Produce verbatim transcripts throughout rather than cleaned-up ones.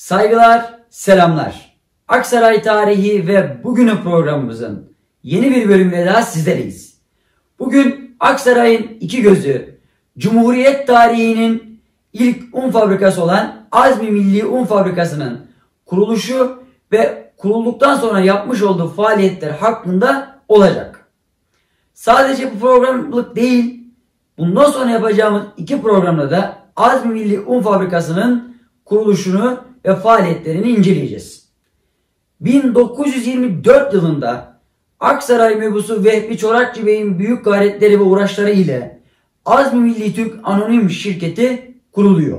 Saygılar, selamlar. Aksaray tarihi ve bugünün programımızın yeni bir bölümüyle daha sizleriz. Bugün Aksaray'ın iki gözü, Cumhuriyet tarihinin ilk un fabrikası olan Azmi Milli Un Fabrikası'nın kuruluşu ve kurulduktan sonra yapmış olduğu faaliyetler hakkında olacak. Sadece bu programlık değil, bundan sonra yapacağımız iki programda da Azmi Milli Un Fabrikası'nın kuruluşunu ve faaliyetlerini inceleyeceğiz. bin dokuz yüz yirmi dört yılında Aksaray mebusu Vehbi Çorakçı Bey'in büyük gayretleri ve uğraşları ile Azmi Milli Türk Anonim Şirketi kuruluyor.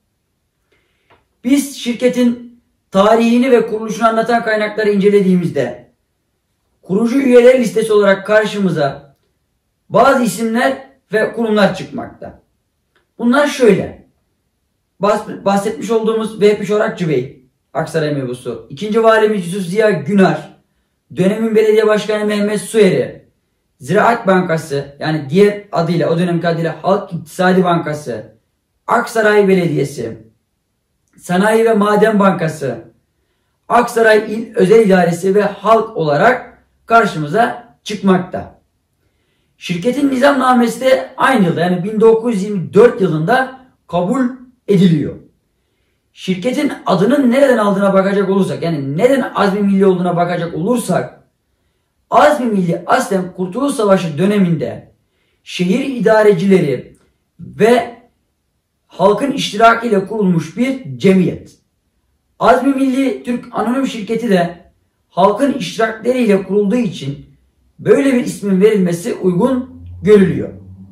Biz şirketin tarihini ve kuruluşunu anlatan kaynakları incelediğimizde kurucu üyeler listesi olarak karşımıza bazı isimler ve kurumlar çıkmakta. Bunlar şöyle: bahsetmiş olduğumuz Vehbi Çorakçı Bey, Aksaray mebusu, ikinci valimiz Yusuf Ziya Günar, dönemin belediye başkanı Mehmet Sueri, Ziraat Bankası, yani diğer adıyla, o dönemki adıyla Halk İktisadi Bankası, Aksaray Belediyesi, Sanayi ve Maden Bankası, Aksaray İl Özel İdaresi ve halk olarak karşımıza çıkmakta. Şirketin nizamnamesi de aynı yılda, yani bin dokuz yüz yirmi dört yılında kabul ediliyor. Şirketin adının nereden aldığına bakacak olursak, yani neden Azmi Milli olduğuna bakacak olursak, Azmi Milli aslen Kurtuluş Savaşı döneminde şehir idarecileri ve halkın iştirakiyle kurulmuş bir cemiyet. Azmi Milli Türk Anonim Şirketi de halkın iştirakleriyle kurulduğu için böyle bir ismin verilmesi uygun görülüyor.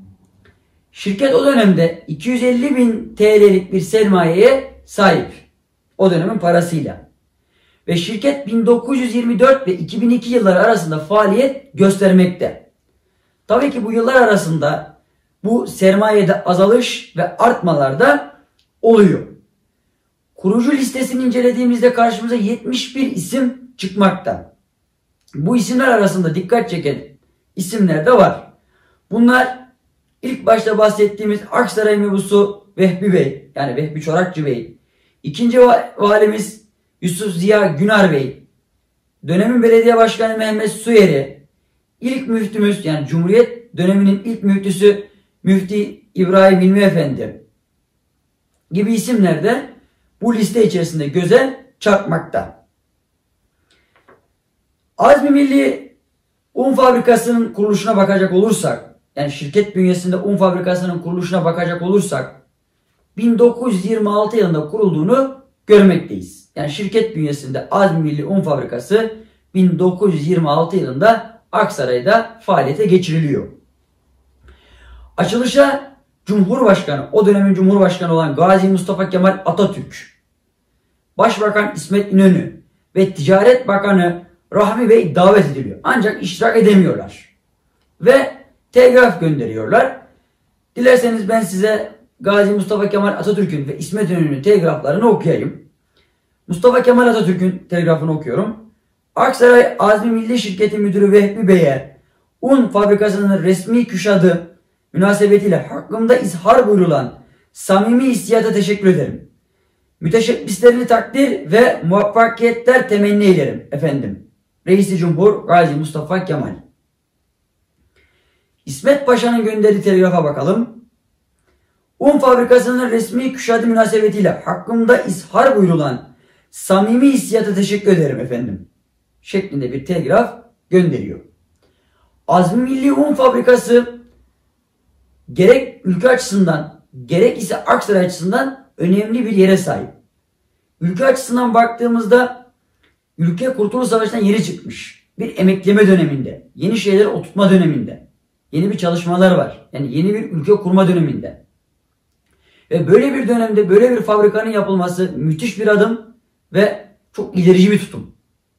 Şirket o dönemde iki yüz elli bin T L'lik bir sermayeye sahip. O dönemin parasıyla. Ve şirket bin dokuz yüz yirmi dört ve iki bin iki yılları arasında faaliyet göstermekte. Tabii ki bu yıllar arasında bu sermayede azalış ve artmalar da oluyor. Kurucu listesini incelediğimizde karşımıza yetmiş bir isim çıkmakta. Bu isimler arasında dikkat çeken isimler de var. Bunlar ilk başta bahsettiğimiz Aksaray mebusu Vehbi Bey, yani Vehbi Çorakçı Bey, ikinci valimiz Yusuf Ziya Günar Bey, dönemin belediye başkanı Mehmet Sueri, ilk müftümüz, yani Cumhuriyet döneminin ilk müftüsü Müfti İbrahim İlmi Efendi gibi isimler de bu liste içerisinde göze çarpmakta. Azmi Milli Un Fabrikası'nın kuruluşuna bakacak olursak, yani şirket bünyesinde un fabrikasının kuruluşuna bakacak olursak, bin dokuz yüz yirmi altı yılında kurulduğunu görmekteyiz. Yani şirket bünyesinde Azmi Milli Un Fabrikası bin dokuz yüz yirmi altı yılında Aksaray'da faaliyete geçiriliyor. Açılışa Cumhurbaşkanı, o dönemin Cumhurbaşkanı olan Gazi Mustafa Kemal Atatürk, Başbakan İsmet İnönü ve Ticaret Bakanı Rahmi Bey davet ediliyor. Ancak iştirak edemiyorlar. Ve telgraf gönderiyorlar. Dilerseniz ben size Gazi Mustafa Kemal Atatürk'ün ve İsmet İnönü'nün telgraflarını okuyayım. Mustafa Kemal Atatürk'ün telgrafını okuyorum. Aksaray Azmi Milli Şirketi Müdürü Vehbi Bey'e un fabrikasının resmi küşadı münasebetiyle hakkımda izhar buyurulan samimi istiyata teşekkür ederim. Müteşebbislerini takdir ve muvaffakiyetler temenni ederim efendim. Reis-i Cumhur Gazi Mustafa Kemal. İsmet Paşa'nın gönderdiği telgrafa bakalım. Un fabrikasının resmi küşadı münasebetiyle hakkımda izhar buyurulan samimi istiyata teşekkür ederim efendim şeklinde bir telgraf gönderiyor. Azmi Milli Un Fabrikası gerek ülke açısından gerek ise Aksaray açısından önemli bir yere sahip. Ülke açısından baktığımızda ülke Kurtuluş Savaşı'ndan yeni çıkmış. Bir emekleme döneminde, yeni şeyleri oturtma döneminde, yeni bir çalışmalar var. Yani yeni bir ülke kurma döneminde. Ve böyle bir dönemde böyle bir fabrikanın yapılması müthiş bir adım ve çok ilerici bir tutum.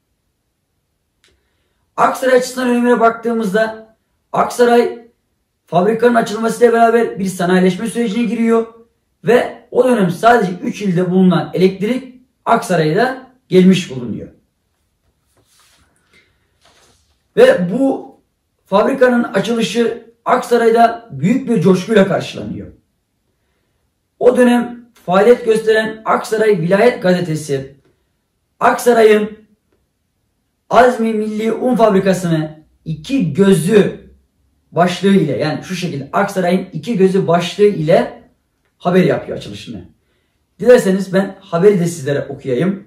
Aksaray açısından önemine baktığımızda Aksaray fabrikanın açılmasıyla beraber bir sanayileşme sürecine giriyor ve o dönem sadece üç ilde bulunan elektrik Aksaray'da gelmiş bulunuyor. Ve bu fabrikanın açılışı Aksaray'da büyük bir coşkuyla karşılanıyor. O dönem faaliyet gösteren Aksaray Vilayet Gazetesi, Aksaray'ın Azmi Milli Un Fabrikası'nı iki gözü başlığı ile, yani şu şekilde Aksaray'ın iki gözü başlığı ile haber yapıyor açılışını. Dilerseniz ben haberi de sizlere okuyayım.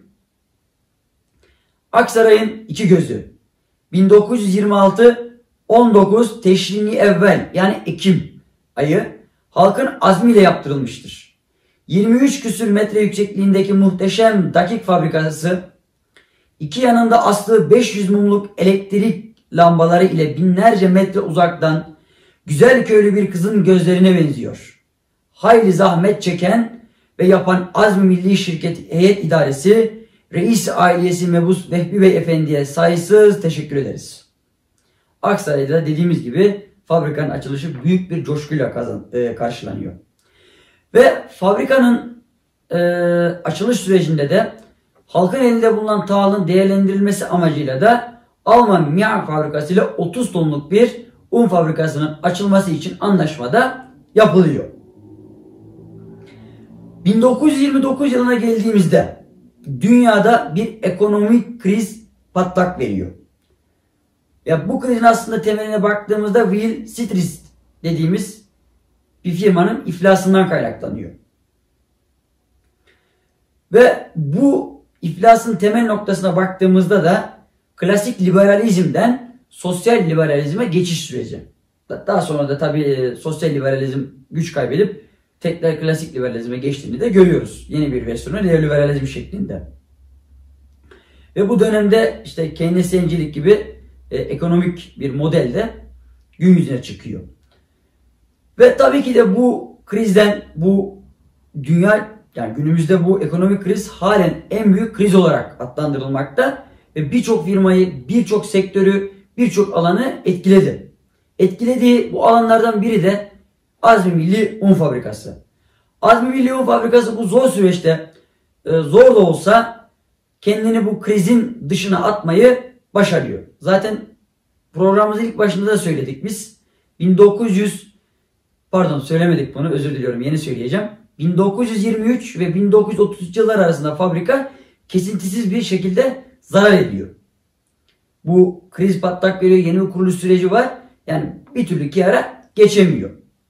Aksaray'ın iki gözü bin dokuz yüz yirmi altı on dokuz Teşrini evvel, yani Ekim ayı halkın azmiyle yaptırılmıştır. yirmi üç küsür metre yüksekliğindeki muhteşem dakik fabrikası, iki yanında astığı beş yüz mumluk elektrik lambaları ile binlerce metre uzaktan güzel köylü bir kızın gözlerine benziyor. Hayli zahmet çeken ve yapan Azmi Milli Şirket Heyet İdaresi Reis ailesi Mebus Vehbi Bey Efendi'ye sayısız teşekkür ederiz. Aksaray'da dediğimiz gibi fabrikanın açılışı büyük bir coşkuyla kazan, e, karşılanıyor. Ve fabrikanın e, açılış sürecinde de halkın elinde bulunan tahılın değerlendirilmesi amacıyla da Alman Miak fabrikası ile otuz tonluk bir un fabrikasının açılması için anlaşmada yapılıyor. bin dokuz yüz yirmi dokuz yılına geldiğimizde dünyada bir ekonomik kriz patlak veriyor. Ya bu krizin aslında temeline baktığımızda Wall Street dediğimiz bir firmanın iflasından kaynaklanıyor. Ve bu iflasın temel noktasına baktığımızda da klasik liberalizmden sosyal liberalizme geçiş süreci. Daha sonra da tabii sosyal liberalizm güç kaybedip tekrar klasik liberalizme geçtiğini de görüyoruz. Yeni bir versiyonu neoliberalizm şeklinde. Ve bu dönemde işte Keynesyencilik gibi e, ekonomik bir model de gün yüzüne çıkıyor. Ve tabii ki de bu krizden, bu dünya, yani günümüzde bu ekonomik kriz halen en büyük kriz olarak adlandırılmakta ve birçok firmayı, birçok sektörü, birçok alanı etkiledi. Etkilediği bu alanlardan biri de Azmi Milli Un Fabrikası. Azmi Milli Un Fabrikası bu zor süreçte e, zor da olsa kendini bu krizin dışına atmayı başarıyor. Zaten programımızın ilk başında da söyledik biz. bin dokuz yüz pardon söylemedik bunu, özür diliyorum, yeni söyleyeceğim. bin dokuz yüz yirmi üç ve bin dokuz yüz otuz üç yıllar arasında fabrika kesintisiz bir şekilde zarar ediyor. Bu kriz patlak veriyor, yeni bir kuruluş süreci var. Yani bir türlü kâra geçemiyor.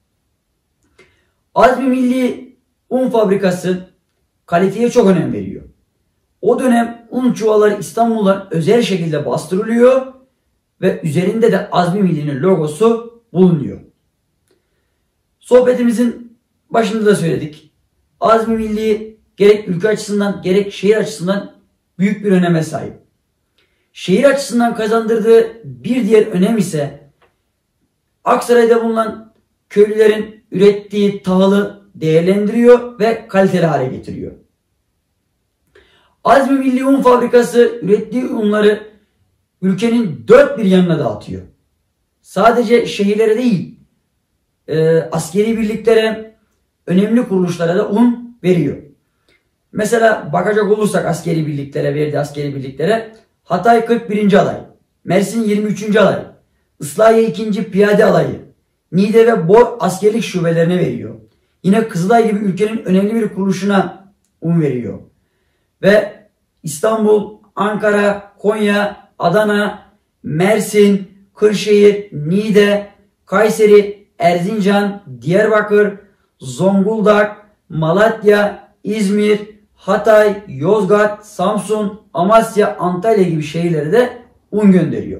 Azmi Milli Un Fabrikası kaliteye çok önem veriyor. O dönem un çuvalları İstanbul'dan özel şekilde bastırılıyor ve üzerinde de Azmi Milli'nin logosu bulunuyor. Sohbetimizin başında da söyledik. Azmi Milli gerek ülke açısından gerek şehir açısından büyük bir öneme sahip. Şehir açısından kazandırdığı bir diğer önem ise Aksaray'da bulunan köylülerin ürettiği tahılı değerlendiriyor ve kaliteli hale getiriyor. Azmi Milli Un Fabrikası ürettiği unları ülkenin dört bir yanına dağıtıyor. Sadece şehirlere değil, e, askeri birliklere, önemli kuruluşlara da un veriyor. Mesela bakacak olursak askeri birliklere, verdiği askeri birliklere Hatay kırk birinci Alay, Mersin yirmi üçüncü Alay, Islahiye ikinci Piyade Alayı, Niğde ve Bor askerlik şubelerine veriyor. Yine Kızılay gibi ülkenin önemli bir kuruluşuna un veriyor. Ve İstanbul, Ankara, Konya, Adana, Mersin, Kırşehir, Niğde, Kayseri, Erzincan, Diyarbakır, Zonguldak, Malatya, İzmir, Hatay, Yozgat, Samsun, Amasya, Antalya gibi şehirlere de un gönderiyor.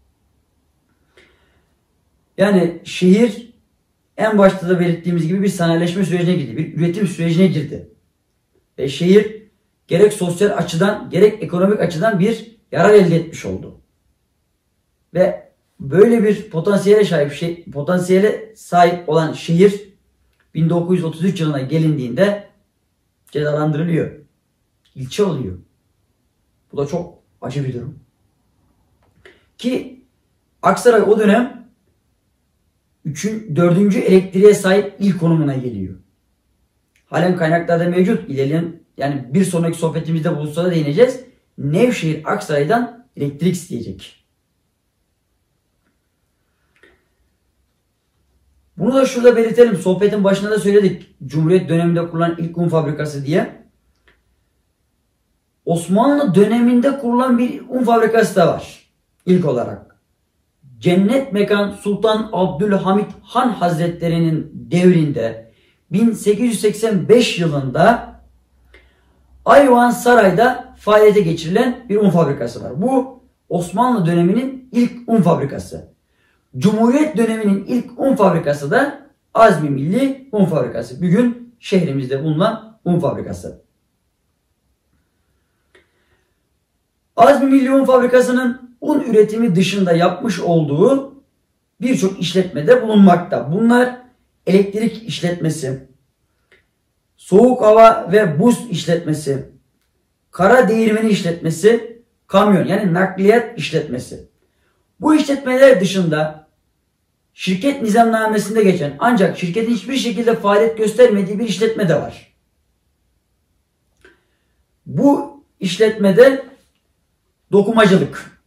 Yani şehir en başta da belirttiğimiz gibi bir sanayileşme sürecine girdi. Bir üretim sürecine girdi. Ve şehir gerek sosyal açıdan gerek ekonomik açıdan bir yarar elde etmiş oldu. Ve böyle bir potansiyele sahip şey, potansiyele sahip olan şehir bin dokuz yüz otuz üç yılına gelindiğinde cezalandırılıyor. İlçe oluyor. Bu da çok acı bir durum. Ki Aksaray o dönem üçün, dördüncü elektriğe sahip ilk konumuna geliyor. Halen kaynaklarda mevcut. İlerleyen, yani bir sonraki sohbetimizde bu hususa değineceğiz. Nevşehir Aksaray'dan elektrik isteyecek. Bunun Bunu da şurada belirtelim. Sohbetin başında da söyledik. Cumhuriyet döneminde kurulan ilk un fabrikası diye. Osmanlı döneminde kurulan bir un fabrikası da var. İlk olarak. Cennet Mekan Sultan Abdülhamit Han Hazretleri'nin devrinde bin sekiz yüz seksen beş yılında Ayvansaray'da faaliyete geçirilen bir un fabrikası var. Bu Osmanlı döneminin ilk un fabrikası. Cumhuriyet döneminin ilk un fabrikası da Azmi Milli Un Fabrikası. Bugün şehrimizde bulunan un fabrikası. Azmi Milli Un Fabrikası'nın un üretimi dışında yapmış olduğu birçok işletmede bulunmakta. Bunlar elektrik işletmesi, soğuk hava ve buz işletmesi, kara değirmeni işletmesi, kamyon yani nakliyat işletmesi. Bu işletmeler dışında şirket nizamnamesinde geçen ancak şirketin hiçbir şekilde faaliyet göstermediği bir işletme de var. Bu işletmede dokumacılık.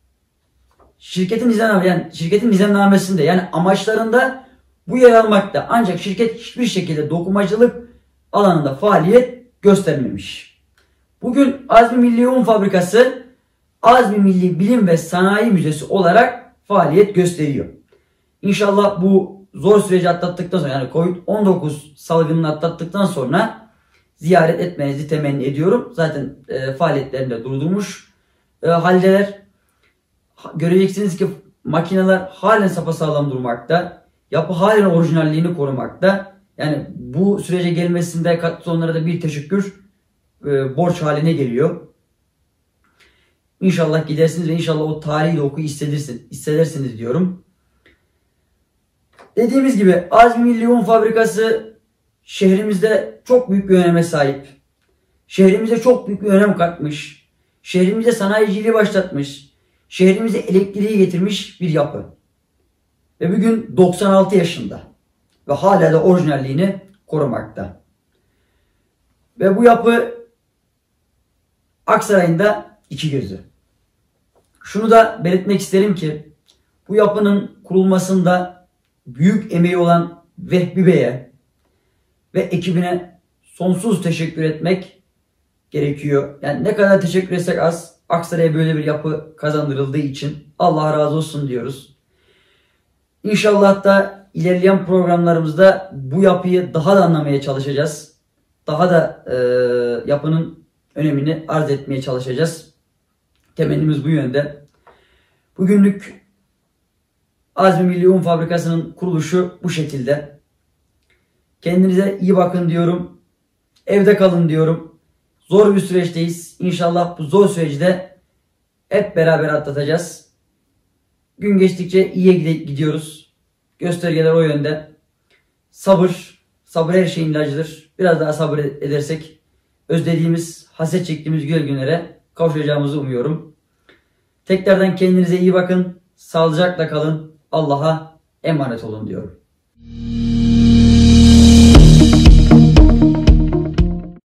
Şirketin nizamnamesinde yani şirketin nizamnamesinde yani amaçlarında bu yer almakta. Ancak şirket hiçbir şekilde dokumacılık alanında faaliyet göstermemiş. Bugün Azmi Milli Un Fabrikası Azmi Milli Bilim ve Sanayi Müzesi olarak faaliyet gösteriyor. İnşallah bu zor süreci atlattıktan sonra yani Covid on dokuz salgınını atlattıktan sonra ziyaret etmenizi temenni ediyorum. Zaten e, faaliyetlerini de durdurmuş e, haldeler. Göreceksiniz ki makineler halen sapasağlam durmakta. Yapı halen orijinalliğini korumakta. Yani bu sürece gelmesinde katkısı onlara da bir teşekkür e, borç haline geliyor. İnşallah gidersiniz ve inşallah o tarihi de okuyu hissedersiniz, hissedersiniz diyorum. Dediğimiz gibi Azmi Milli Un Fabrikası şehrimizde çok büyük bir öneme sahip. Şehrimize çok büyük bir önem katmış. Şehrimize sanayiciliği başlatmış. Şehrimize elektriği getirmiş bir yapı. Ve bugün doksan altı yaşında. Ve hala da orijinalliğini korumakta. Ve bu yapı Aksaray'ın da iki gözü. Şunu da belirtmek isterim ki bu yapının kurulmasında büyük emeği olan Vehbi Bey'e ve ekibine sonsuz teşekkür etmek gerekiyor. Yani ne kadar teşekkür etsek az, Aksaray'a böyle bir yapı kazandırıldığı için Allah razı olsun diyoruz. İnşallah da ilerleyen programlarımızda bu yapıyı daha da anlamaya çalışacağız. Daha da e, yapının önemini arz etmeye çalışacağız. Temennimiz bu yönde. Bugünlük Azmi Milli Un Fabrikası'nın kuruluşu bu şekilde. Kendinize iyi bakın diyorum. Evde kalın diyorum. Zor bir süreçteyiz. İnşallah bu zor süreci de hep beraber atlatacağız. Gün geçtikçe iyiye gidiyoruz. Göstergeler o yönde. Sabır. Sabır her şeyin ilacıdır. Biraz daha sabır edersek özlediğimiz, haset çektiğimiz güzel günlere kavuşacağımızı umuyorum. Tekrardan kendinize iyi bakın. Sağlıcakla kalın. Allah'a emanet olun diyorum.